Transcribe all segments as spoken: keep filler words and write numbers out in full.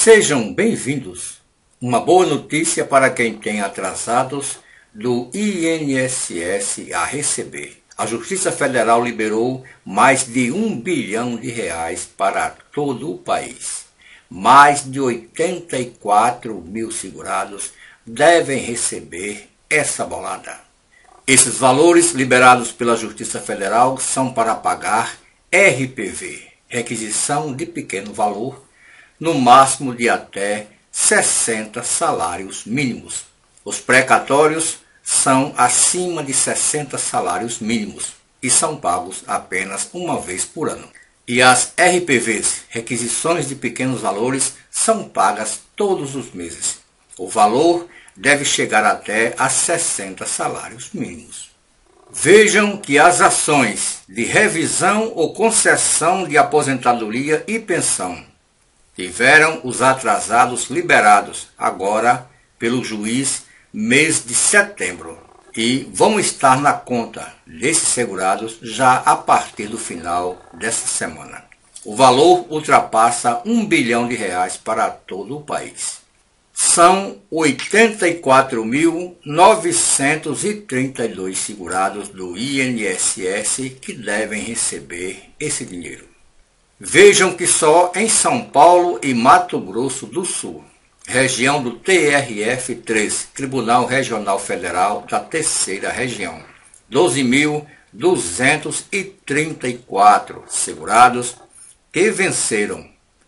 Sejam bem-vindos. Uma boa notícia para quem tem atrasados do I N S S a receber. A Justiça Federal liberou mais de um bilhão de reais para todo o país. Mais de oitenta e quatro mil segurados devem receber essa bolada. Esses valores liberados pela Justiça Federal são para pagar R P V, requisição de pequeno valor, no máximo de até sessenta salários mínimos. Os precatórios são acima de sessenta salários mínimos e são pagos apenas uma vez por ano. E as R P Vs, requisições de pequenos valores, são pagas todos os meses. O valor deve chegar até a sessenta salários mínimos. Vejam que as ações de revisão ou concessão de aposentadoria e pensão tiveram os atrasados liberados agora pelo juiz mês de setembro e vão estar na conta desses segurados já a partir do final dessa semana. O valor ultrapassa um bilhão de reais para todo o país. São oitenta e quatro mil novecentos e trinta e dois segurados do I N S S que devem receber esse dinheiro. Vejam que só em São Paulo e Mato Grosso do Sul, região do T R F três, Tribunal Regional Federal da Terceira Região, doze mil duzentos e trinta e quatro segurados que venceram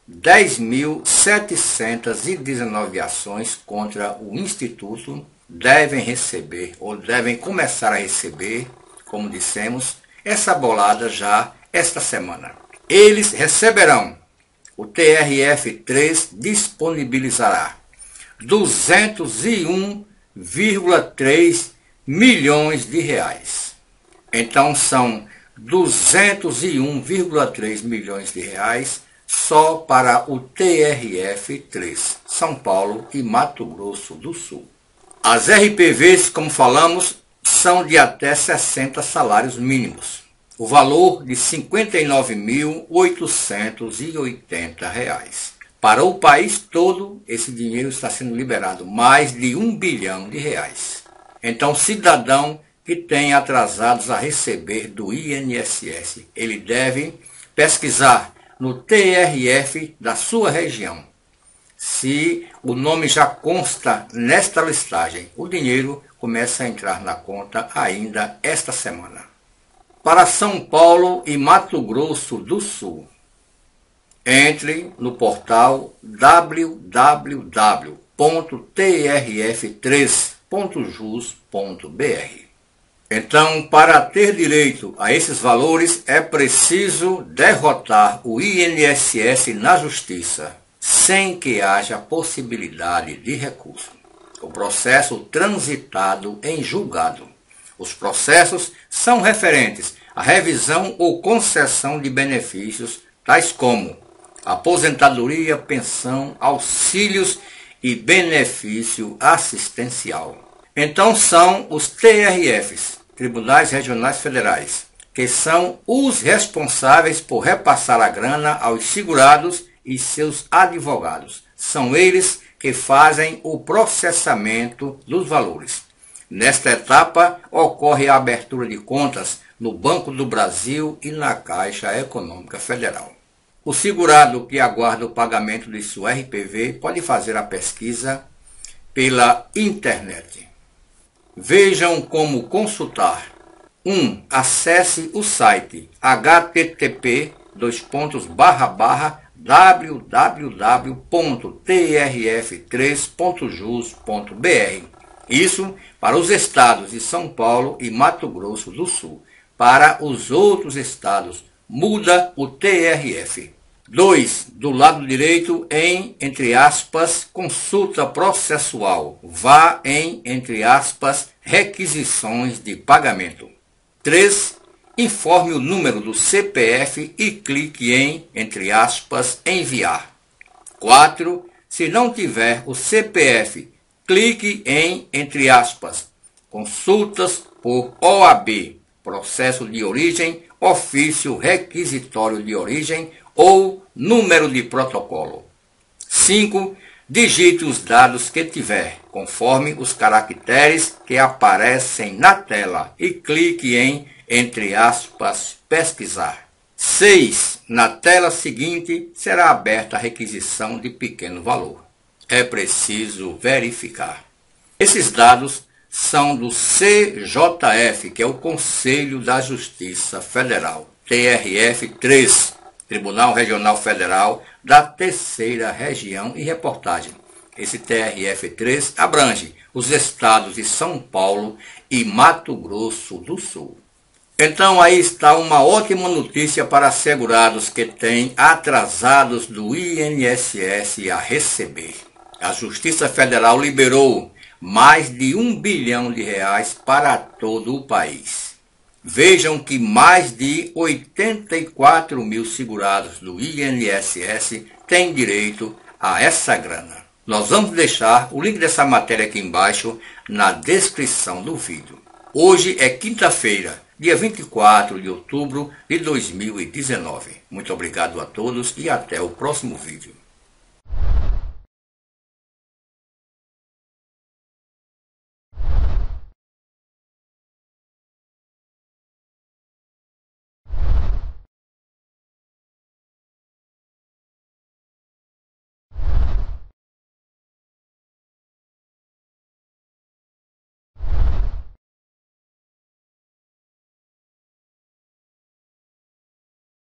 dez mil setecentas e dezenove ações contra o Instituto devem receber, ou devem começar a receber, como dissemos, essa bolada já esta semana. Eles receberão, o T R F três disponibilizará duzentos e um vírgula três milhões de reais. Então são duzentos e um vírgula três milhões de reais só para o T R F três, São Paulo e Mato Grosso do Sul. As R P Vs, como falamos, são de até sessenta salários mínimos. O valor de cinquenta e nove mil oitocentos e oitenta reais. Para o país todo, esse dinheiro está sendo liberado, mais de um bilhão de reais. Então, cidadão que tem atrasados a receber do I N S S, ele deve pesquisar no T R F da sua região. Se o nome já consta nesta listagem, o dinheiro começa a entrar na conta ainda esta semana. Para São Paulo e Mato Grosso do Sul, entre no portal w w w ponto t r f três ponto jus ponto b r. Então, para ter direito a esses valores, é preciso derrotar o I N S S na Justiça, sem que haja possibilidade de recurso. O processo transitado em julgado. Os processos são referentes à revisão ou concessão de benefícios, tais como aposentadoria, pensão, auxílios e benefício assistencial. Então são os T R Fs, Tribunais Regionais Federais, que são os responsáveis por repassar a grana aos segurados e seus advogados. São eles que fazem o processamento dos valores. Nesta etapa, ocorre a abertura de contas no Banco do Brasil e na Caixa Econômica Federal. O segurado que aguarda o pagamento de sua R P V pode fazer a pesquisa pela internet. Vejam como consultar. um. Acesse o site h t t p dois pontos barra barra w w w ponto t r f três ponto jus ponto b r. Isso para os estados de São Paulo e Mato Grosso do Sul. Para os outros estados, muda o T R F. dois. Do lado direito, em, entre aspas, consulta processual. Vá em, entre aspas, requisições de pagamento. três. Informe o número do C P F e clique em, entre aspas, enviar. quatro. Se não tiver o C P F, clique em, entre aspas, consultas por O A B, processo de origem, ofício requisitório de origem ou número de protocolo. cinco. Digite os dados que tiver, conforme os caracteres que aparecem na tela e clique em, entre aspas, pesquisar. seis. Na tela seguinte será aberta a requisição de pequeno valor. É preciso verificar. Esses dados são do C J F, que é o Conselho da Justiça Federal, T R F três, Tribunal Regional Federal da Terceira Região e Reportagem. Esse T R F três abrange os estados de São Paulo e Mato Grosso do Sul. Então aí está uma ótima notícia para segurados que têm atrasados do I N S S a receber. A Justiça Federal liberou mais de um bilhão de reais para todo o país. Vejam que mais de oitenta e quatro mil segurados do I N S S têm direito a essa grana. Nós vamos deixar o link dessa matéria aqui embaixo na descrição do vídeo. Hoje é quinta-feira, dia vinte e quatro de outubro de dois mil e dezenove. Muito obrigado a todos e até o próximo vídeo.